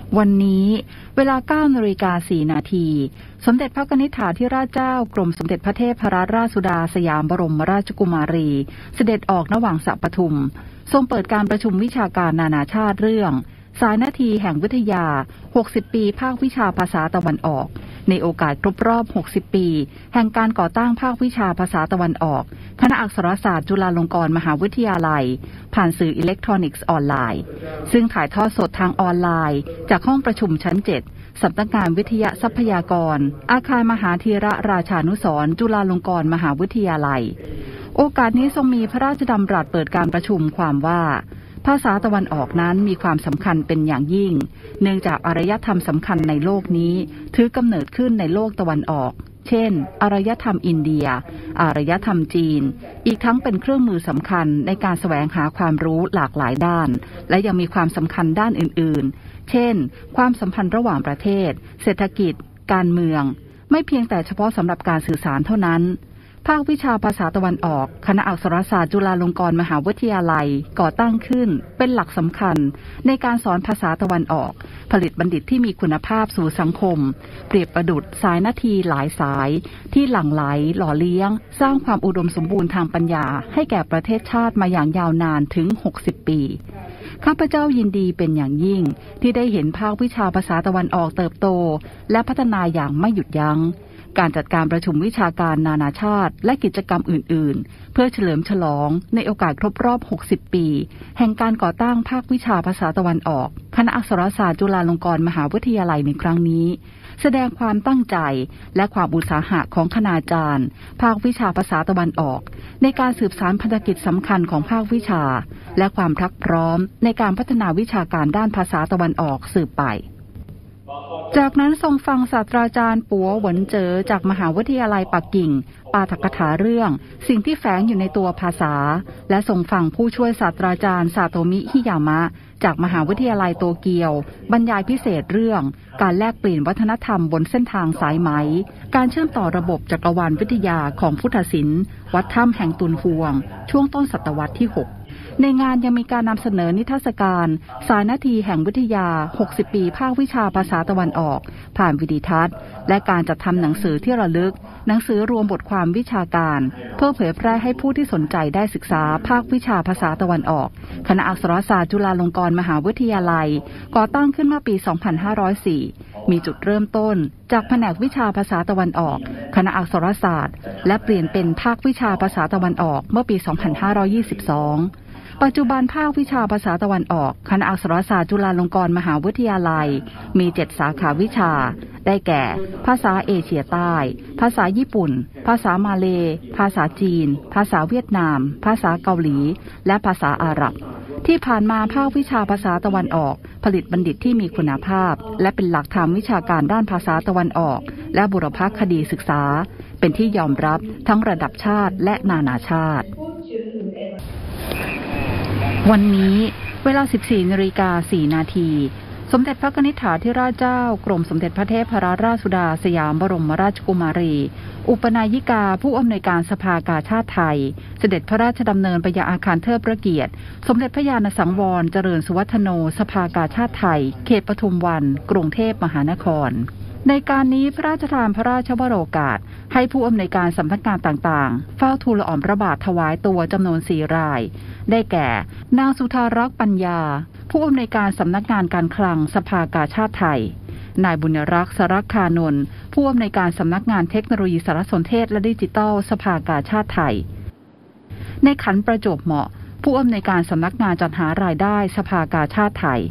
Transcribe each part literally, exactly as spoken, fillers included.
วันนี้เวลา เก้านาฬิกาสี่นาทีสมเด็จพระกนิษฐาธิราชเจ้ากรมสมเด็จพระเทพรัตนราชสุดาสยามบรมราชกุมารีเสด็จออกณวังสะปทุมทรงเปิดการประชุมวิชาการนานาชาติเรื่องสายนาทีแห่งวิทยาหกสิบปีภาควิชาภาษาตะวันออกในโอกาสครบรอบหกสิบปีแห่งการก่อตั้งภาควิชาภาษาตะวันออกคณะอักษรศาสตร์จุฬาลงกรณ์มหาวิทยาลัยผ่านสื่ออิเล็กทรอนิกส์ออนไลน์ซึ่งถ่ายทอดสดทางออนไลน์จากห้องประชุมชั้นเจ็ดสำนักงานวิทยาทรัพยากรอาคารมหาธีระราชานุสรณ์จุฬาลงกรณ์มหาวิทยาลัยโอกาสนี้ทรงมีพระราชดำรัสเปิดการประชุมความว่าภาษาตะวันออกนั้นมีความสำคัญเป็นอย่างยิ่งเนื่องจากอารยธรรมสำคัญในโลกนี้ถือกำเนิดขึ้นในโลกตะวันออกเช่นอารยธรรมอินเดียอารยธรรมจีนอีกทั้งเป็นเครื่องมือสำคัญในการแสวงหาความรู้หลากหลายด้านและยังมีความสำคัญด้านอื่นๆเช่นความสัมพันธ์ระหว่างประเทศเศรษฐกิจการเมืองไม่เพียงแต่เฉพาะสำหรับการสื่อสารเท่านั้นภาควิชาภาษาตะวันออกคณะอักษรศาสตร์จุฬาลงกรณ์มหาวิทยาลัยก่อตั้งขึ้นเป็นหลักสำคัญในการสอนภาษาตะวันออกผลิตบัณฑิตที่มีคุณภาพสู่สังคมเปรียบประดุจสายนาทีหลายสายที่หลั่งไหลหล่อเลี้ยงสร้างความอุดมสมบูรณ์ทางปัญญาให้แก่ประเทศชาติมาอย่างยาวนานถึงหกสิบปีข้าพเจ้ายินดีเป็นอย่างยิ่งที่ได้เห็นภาควิชาภาษาตะวันออกเติบโตและพัฒนาอย่างไม่หยุดยั้งการจัดการประชุมวิชาการนานาชาติและกิจกรรมอื่นๆเพื่อเฉลิมฉลองในโอกาสครบรอบหกสิบปีแห่งการก่อตั้งภาควิชาภาษาตะวันออกคณะอักษรศาสตร์จุฬาลงกรณ์มหาวิทยาลัยในครั้งนี้แสดงความตั้งใจและความอุตสาหะของคณาจารย์ภาควิชาภาษาตะวันออกในการสืบสานภารกิจสำคัญของภาควิชาและความพรักพร้อมในการพัฒนาวิชาการด้านภาษาตะวันออกสืบไปจากนั้นทรงฟังศาสตราจารย์ปัวหวนเจ๋อจากมหาวิทยาลัยปักกิ่งปาฐกถาเรื่องสิ่งที่แฝงอยู่ในตัวภาษาและทรงฟังผู้ช่วยศาสตราจารย์ซาโตมิฮิยามะจากมหาวิทยาลัยโตเกียวบรรยายพิเศษเรื่องการแลกเปลี่ยนวัฒนธรรมบนเส้นทางสายไหมการเชื่อมต่อระบบจักรวาลวิทยาของพุทธศิลป์วัดถ้ำแห่งตุนฮวงช่วงต้นศตวรรษที่หกในงานยังมีการนำเสนอนิทรรศการสายนาทีแห่งวิทยาหกสิบปีภาควิชาภาษาตะวันออกผ่านวิดีทัศน์และการจัดทำหนังสือที่ระลึกหนังสือรวมบทความวิชาการเพื่อเผยแพร่ให้ผู้ที่สนใจได้ศึกษาภาควิชาภาษาตะวันออกคณะอักษรศาสตร์จุฬาลงกรณ์มหาวิทยาลัยก่อตั้งขึ้นเมื่อปี สองพันห้าร้อยสี่ มีจุดเริ่มต้นจากแผนกวิชาภาษาตะวันออกคณะอักษรศาสตร์และเปลี่ยนเป็นภาควิชาภาษาตะวันออกเมื่อปี สองพันห้าร้อยยี่สิบสองปัจจุบันภาควิชาภาษาตะวันออกคณะอักษรศาสตร์จุฬาลงกรณ์มหาวิทยาลัยมีเจ็ดสาขาวิชาได้แก่ภาษาเอเชียใต้ภาษาญี่ปุ่นภาษามาเลย์ภาษาจีนภาษาเวียดนามภาษาเกาหลีและภาษาอาหรับที่ผ่านมาภาควิชาภาษาตะวันออกผลิตบัณฑิตที่มีคุณภาพและเป็นหลักทางวิชาการด้านภาษาตะวันออกและบุรพคดีศึกษาเป็นที่ยอมรับทั้งระดับชาติและนานาชาติวันนี้เวลา สิบสี่นาฬิกาสี่นาทีสมเด็จพระกนิษฐาธิราชเจ้ากรมสมเด็จพระเทพรัตนราชสุดาสยามบรมราชกุมารีอุปนายิกาผู้อำนวยการสภากาชาดไทยเสด็จพระราชดำเนินไปยังอาคารเทิดพระเกียรติสมเด็จพระญาณสังวรเจริญสุวัฒโนสภากาชาดไทยเขตปทุมวันกรุงเทพมหานครในการนี้พระราชทานพระราชวโรกาสให้ผู้อำนวยการสำนักงานต่างๆเฝ้าทูลละอองพระบาทถวายตัวจำนวนสี่รายได้แก่นางสุธารักษ์ปัญญาผู้อำนวยการสำนักงานการคลังสภากาชาดไทยนายบุญรักษ์สรักคานนท์ผู้อำนวยการสำนักงานเทคโนโลยีสารสนเทศและดิจิทัลสภากาชาดไทยในขันประจวบเหมาะผู้อำนวยการสำนักงานจัดหารายได้สภากาชาดไทย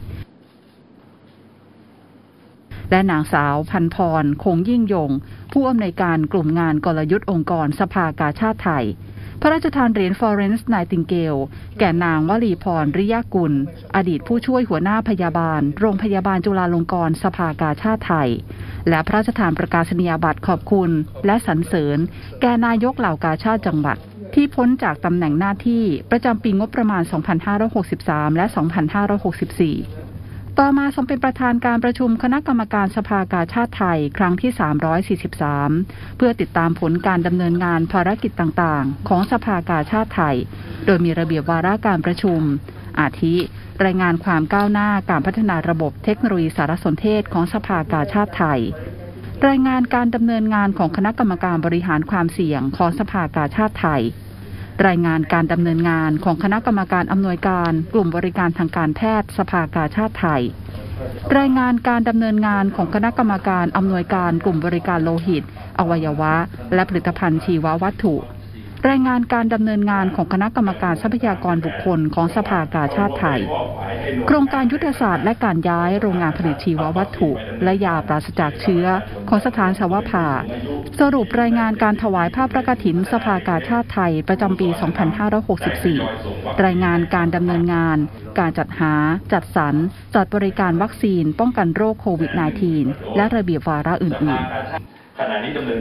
และนางสาวพันพรคงยิ่งยงผู้อำนวยการกลุ่มงานกลยุทธ์องค์กรสภากาชาดไทยพระราชทานเหรียญฟลอเรนซ์ไนติงเกลแก่นางวลีพรริยกุลอดีตผู้ช่วยหัวหน้าพยาบาลโรงพยาบาลจุฬาลงกรณ์สภากาชาดไทยและพระราชทานประกาศนียบัตรขอบคุณและสรรเสริญแก่นายกเหล่ากาชาดจังหวัดที่พ้นจากตำแหน่งหน้าที่ประจำปีงบประมาณ สองพันห้าร้อยหกสิบสาม และ สองพันห้าร้อยหกสิบสี่ต่อมาทรงเป็นประธานการประชุมคณะกรรมการสภากาชาดไทยครั้งที่สามร้อยสี่สิบสามเพื่อติดตามผลการดำเนินงานภารกิจต่างๆของสภากาชาดไทยโดยมีระเบียบวาระการประชุมอาทิรายงานความก้าวหน้าการพัฒนาระบบเทคโนโลยีสารสนเทศของสภากาชาดไทยรายงานการดำเนินงานของคณะกรรมการบริหารความเสี่ยงของสภากาชาดไทยรายงานการดำเนินงานของคณะกรรมการอำนวยการกลุ่มบริการทางการแพทย์สภากาชาดไทยรายงานการดำเนินงานของคณะกรรมการอำนวยการกลุ่มบริการโลหิตอวัยวะและผลิตภัณฑ์ชีววัตถุรายงานการดำเนินงานของคณะกรรมการทรัพยากรบุคคลของสภากาชาดไทยโครงการยุทธศาสตร์และการย้ายโรงงานผลิตชีววัตถุและยาปราศจากเชื้อของสถานสวภาสรุปรายงานการถวายผ้าพระกฐินสภากาชาดไทยประจำปี สองพันห้าร้อยหกสิบสี่ รายงานการดำเนินงานการจัดหาจัดสรรจัดบริการวัคซีนป้องกันโรคโควิด สิบเก้า และระเบียบวาระอื่นๆ